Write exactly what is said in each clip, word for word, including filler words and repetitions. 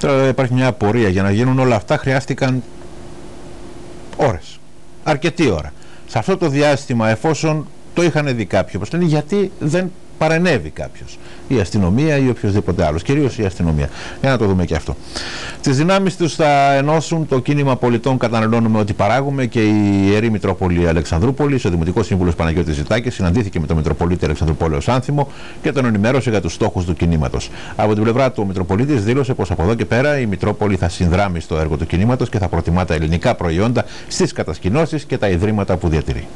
Τώρα υπάρχει μια απορία. Για να γίνουν όλα αυτά χρειάστηκαν ώρες. Αρκετή ώρα. Σε αυτό το διάστημα, εφόσον το είχαν δει κάποιοι, όπως λένε, γιατί δεν παρενέβη κάποιος, η αστυνομία ή οποιοδήποτε άλλος, κυρίως η αστυνομία. Για να το δούμε και αυτό. Τις δυνάμεις τους θα ενώσουν το κίνημα πολιτών «Καταναλώνουμε ό,τι παράγουμε» και η Ιερή Μητρόπολη Αλεξανδρούπολης. Ο Δημοτικός Σύμβουλος Παναγιώτης Ζητάκης συναντήθηκε με τον Μητροπολίτη Αλεξανδρουπόλεως Άνθιμο και τον ενημέρωσε για τους στόχους του κινήματος. Από την πλευρά του, ο Μητροπολίτης δήλωσε πως από εδώ και πέρα η Μητρόπολη θα συνδράμει στο έργο του κινήματος και θα προτιμά τα ελληνικά προϊόντα στις κατασκηνώσεις και τα ιδρύματα που διατηρεί.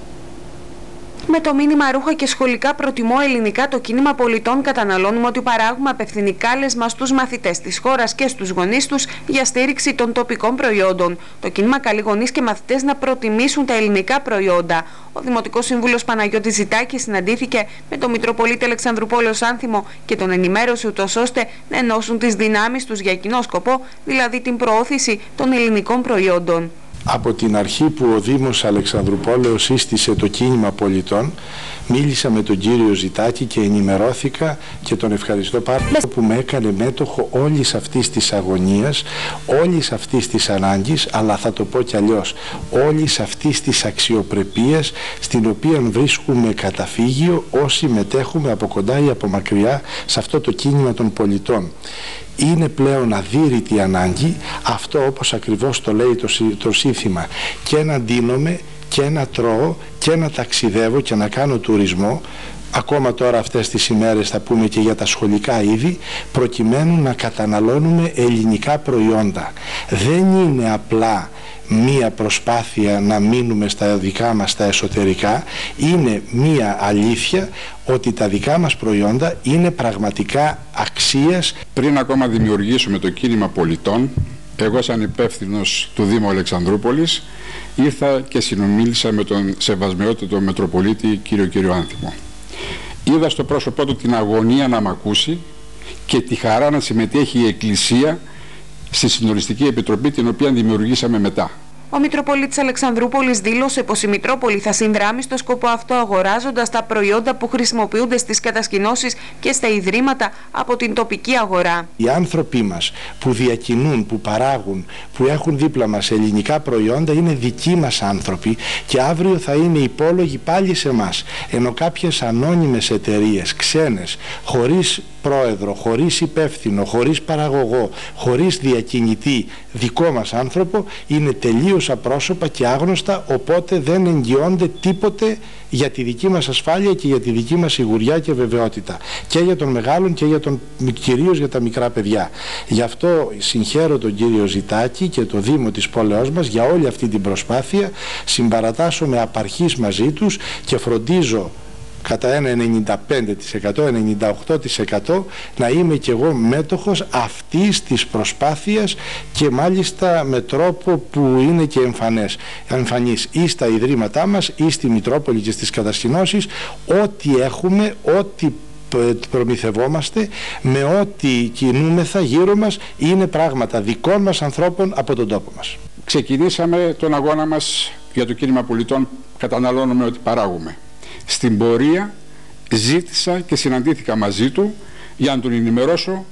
Με το μήνυμα «Ρούχα και σχολικά προτιμώ ελληνικά», το κίνημα πολιτών «Καταναλώνουμε ό,τι παράγουμε» απευθύνει κάλεσμα στους μαθητές της χώρας και στους γονείς τους για στήριξη των τοπικών προϊόντων. Το κίνημα καλεί γονείς και μαθητές να προτιμήσουν τα ελληνικά προϊόντα. Ο Δημοτικός Σύμβουλος Παναγιώτης Ζητάκης συναντήθηκε με τον Μητροπολίτη Αλεξανδρουπόλεως Άνθιμο και τον ενημέρωσε ούτως ώστε να ενώσουν τις δυνάμεις τους για κοινό σκοπό, δηλαδή την προώθηση των ελληνικών προϊόντων. Από την αρχή που ο Δήμος Αλεξανδρουπόλεως σύστησε το κίνημα πολιτών, μίλησα με τον κύριο Ζητάκη και ενημερώθηκα και τον ευχαριστώ πάρα πολύ που με έκανε μέτοχο όλης αυτής της αγωνίας, όλης αυτής της ανάγκης, αλλά θα το πω κι αλλιώς, όλης αυτής της αξιοπρεπίας στην οποία βρίσκουμε καταφύγιο όσοι μετέχουμε από κοντά ή από μακριά σε αυτό το κίνημα των πολιτών. Είναι πλέον αδύρυτη ανάγκη αυτό, όπως ακριβώς το λέει το, το σύνθημα, και να ντύνομαι και να τρώω και να ταξιδεύω και να κάνω τουρισμό. Ακόμα τώρα αυτές τις ημέρες θα πούμε και για τα σχολικά είδη, προκειμένου να καταναλώνουμε ελληνικά προϊόντα. Δεν είναι απλά μία προσπάθεια να μείνουμε στα δικά μας τα εσωτερικά, είναι μία αλήθεια ότι τα δικά μας προϊόντα είναι πραγματικά αξίας. Πριν ακόμα δημιουργήσουμε το κίνημα πολιτών, εγώ σαν υπεύθυνος του Δήμου Αλεξανδρούπολης ήρθα και συνομίλησα με τον σεβασμιότατο Μητροπολίτη κύριο κύριο Άνθιμο. Είδα στο πρόσωπό του την αγωνία να μ' ακούσει και τη χαρά να συμμετέχει η Εκκλησία στη Συντονιστική Επιτροπή, την οποία δημιουργήσαμε μετά. Ο Μητροπολίτης Αλεξανδρούπολης δήλωσε πως η Μητρόπολη θα συνδράμει στο σκοπό αυτό αγοράζοντας τα προϊόντα που χρησιμοποιούνται στις κατασκηνώσεις και στα ιδρύματα από την τοπική αγορά. Οι άνθρωποι μας που διακινούν, που παράγουν, που έχουν δίπλα μας ελληνικά προϊόντα είναι δικοί μας άνθρωποι και αύριο θα είναι υπόλογοι πάλι σε εμάς. Ενώ κάποιες ανώνυμες εταιρείες, ξένες, χωρίς πρόεδρο, χωρίς υπεύθυνο, χωρίς παραγωγό, χωρίς διακινητή δικό μας άνθρωπο, είναι τελείως απρόσωπα και άγνωστα, οπότε δεν εγγυώνται τίποτε για τη δική μας ασφάλεια και για τη δική μας σιγουριά και βεβαιότητα, και για τον μεγάλον και για τον, κυρίως για τα μικρά παιδιά. Γι' αυτό συγχαίρω τον κύριο Ζητάκη και το Δήμο της πόλεως μας για όλη αυτή την προσπάθεια, συμπαρατάσσομαι απαρχής μαζί τους και φροντίζω κατά ένα ενενήντα πέντε τοις εκατό, ενενήντα οκτώ τοις εκατό να είμαι και εγώ μέτοχος αυτής της προσπάθειας και μάλιστα με τρόπο που είναι και εμφανές, εμφανής ή στα ιδρύματά μας ή στη Μητρόπολη και στις κατασκηνώσεις, ό,τι έχουμε, ό,τι προμηθευόμαστε, με ό,τι κινούμεθα γύρω μας είναι πράγματα δικών μας ανθρώπων από τον τόπο μας. Ξεκινήσαμε τον αγώνα μας για το κίνημα πολιτών «Καταναλώνουμε ό,τι παράγουμε». Στην πορεία ζήτησα και συναντήθηκα μαζί του για να τον ενημερώσω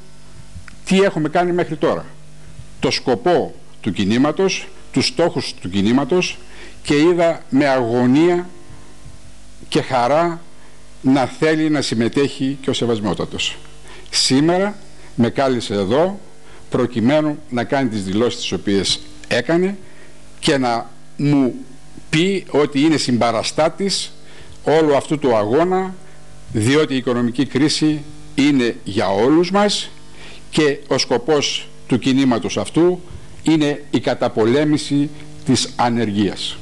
τι έχουμε κάνει μέχρι τώρα, το σκοπό του κινήματος, τους στόχους του κινήματος, και είδα με αγωνία και χαρά να θέλει να συμμετέχει και ο σεβασμιότατος. Σήμερα με κάλεσε εδώ προκειμένου να κάνει τις δηλώσεις τις οποίες έκανε και να μου πει ότι είναι συμπαραστάτης όλου αυτού του αγώνα, διότι η οικονομική κρίση είναι για όλους μας και ο σκοπός του κινήματος αυτού είναι η καταπολέμηση της ανεργίας.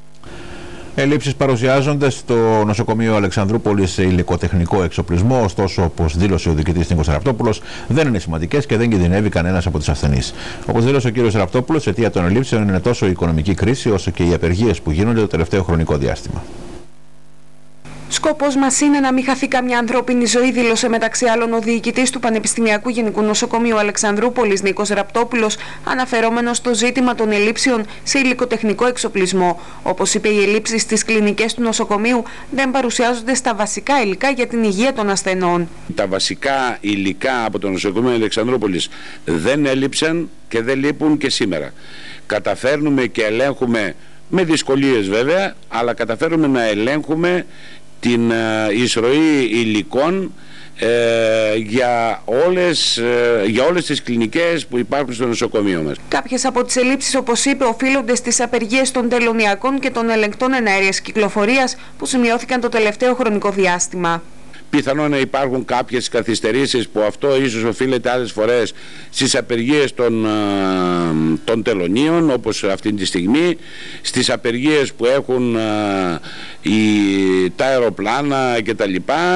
Ελλείψεις παρουσιάζονται στο νοσοκομείο Αλεξανδρούπολης σε υλικοτεχνικό εξοπλισμό, ωστόσο, όπως δήλωσε ο διοικητής Νίκος Ραπτόπουλος, δεν είναι σημαντικές και δεν κινδυνεύει κανένας από τους ασθενείς. Όπως δήλωσε ο κύριος Ραπτόπουλος, αιτία των ελλείψεων είναι τόσο η οικονομική κρίση όσο και οι απεργίες που γίνονται το τελευταίο χρονικό διάστημα. Σκοπός μας είναι να μην χαθεί καμιά ανθρώπινη ζωή, δήλωσε μεταξύ άλλων ο διοικητής του Πανεπιστημιακού Γενικού Νοσοκομείου Αλεξανδρούπολης Νίκος Ραπτόπουλος, αναφερόμενος στο ζήτημα των ελλείψεων σε υλικοτεχνικό εξοπλισμό. Όπως είπε, οι ελλείψεις στις κλινικές του νοσοκομείου δεν παρουσιάζονται στα βασικά υλικά για την υγεία των ασθενών. Τα βασικά υλικά από το νοσοκομείο Αλεξανδρούπολης δεν έλειψαν και δεν λείπουν και σήμερα. Καταφέρνουμε και ελέγχουμε, με δυσκολίες βέβαια, αλλά καταφέρνουμε να ελέγχουμε την εισρωή υλικών ε, για, όλες, ε, για όλες τις κλινικές που υπάρχουν στο νοσοκομείο μας. Κάποιες από τις ελλείψεις, όπως είπε, οφείλονται στις απεργίες των τελωνειακών και των ελεγκτών εναέριας κυκλοφορίας που σημειώθηκαν το τελευταίο χρονικό διάστημα. Πιθανόν να υπάρχουν κάποιες καθυστερήσεις, που αυτό ίσως οφείλεται άλλες φορές στις απεργίες των, των τελωνίων, όπως αυτή τη στιγμή, στις απεργίες που έχουν οι, τα αεροπλάνα κτλ.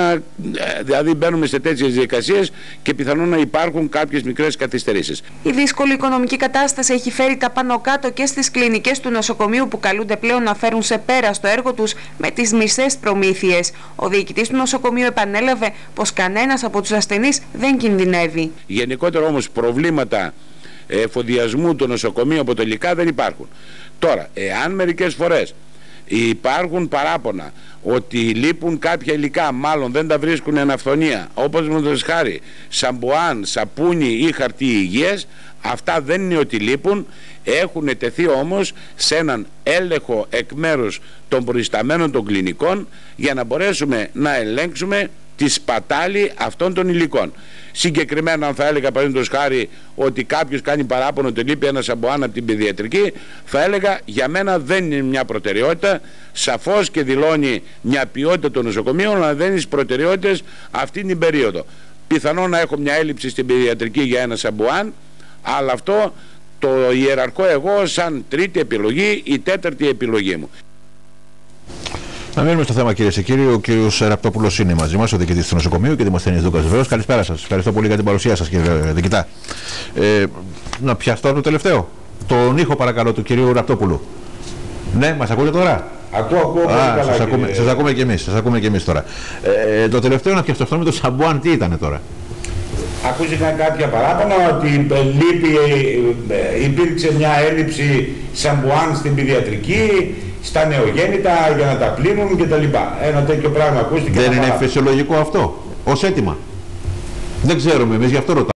Δηλαδή μπαίνουμε σε τέτοιες διαδικασίες και πιθανόν να υπάρχουν κάποιες μικρές καθυστερήσεις. Η δύσκολη οικονομική κατάσταση έχει φέρει τα πάνω κάτω και στις κλινικές του νοσοκομείου, που καλούνται πλέον να φέρουν σε πέρα στο έργο τους με τις μισές προμήθειες. Ο διοικητής του νοσοκομείου επανέλαβε πως κανένας από τους ασθενείς δεν κινδυνεύει. Γενικότερα όμως προβλήματα εφοδιασμού του νοσοκομείου από τα υλικά δεν υπάρχουν. Τώρα, εάν μερικές φορές υπάρχουν παράπονα ότι λείπουν κάποια υλικά, μάλλον δεν τα βρίσκουν εν αυθονία, όπως με το χάρη σαμπουάν, σαπούνι ή χαρτί υγείας, αυτά δεν είναι ότι λείπουν, έχουν τεθεί όμως σε έναν έλεγχο εκ μέρους των προϊσταμένων των κλινικών για να μπορέσουμε να ελέγξουμε τη σπατάλη αυτών των υλικών. Συγκεκριμένα, αν θα έλεγα παραδείγματος χάρη ότι κάποιος κάνει παράπονο ότι λείπει ένα σαμπουάν από την παιδιατρική, θα έλεγα για μένα δεν είναι μια προτεραιότητα. Σαφώς και δηλώνει μια ποιότητα των νοσοκομείων, αλλά δεν είναι στις προτεραιότητες αυτή την περίοδο. Πιθανόν να έχω μια έλλειψη στην παιδιατρική για ένα σαμπουάν, αλλά αυτό το ιεραρχώ εγώ σαν τρίτη επιλογή ή τέταρτη επιλογή μου. Να μείνουμε στο θέμα, κυρίες και κύριοι. Ο κύριος Ραπτόπουλος είναι μαζί μας, ο διοικητής του νοσοκομείου και δημοσθενής Δούκας βεβαίως. Καλησπέρα σας. Ευχαριστώ πολύ για την παρουσία σας, κύριε διοικητά. Ε, να πιαστώ το τελευταίο. Τον ήχο, παρακαλώ, του κυρίου Ραπτόπουλου. Ναι, μας ακούτε τώρα? Ακούω, ακούω πολύ καλά. Σας ακούμε, σας ακούμε και εμείς, σας ακούμε και εμείς τώρα. Ε, το τελευταίο να πιαστώ αυτό με το σαμπουάν, τι ήταν τώρα? Ακούστηκαν κάποια παράπονα ότι λείπει, υπήρξε μια έλλειψη σαμπουάν στην παιδιατρική, στα νεογέννητα για να τα πλύνουν κτλ. Ένα τέτοιο πράγμα ακούστηκε. Δεν είναι φυσιολογικό αυτό ως αίτημα? Δεν ξέρουμε εμείς, γι' αυτό ρωτάμε.